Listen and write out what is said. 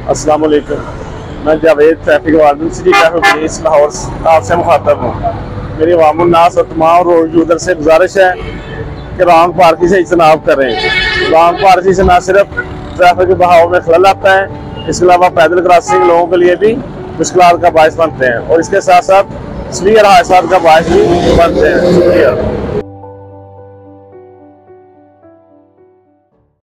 अस्सलाम वालेकुम। मैं Javed traffic warden city traffic police Lahore आपसे मुखातब हूँ। मेरी अवामुन्नास और तमाम रोड यूजर से गुजारिश है कि रॉन्ग पार्किंग से इज्तनाब करें। रॉन्ग पार्किंग से न सिर्फ ट्रैफिक के बहाव में खलल आता है, इसके अलावा पैदल क्रॉसिंग लोगों के लिए भी मुश्किल का बायस बनते हैं और इसके साथ साथ स्लीपर हादसा का बायस भी बनते हैं। शुक्रिया।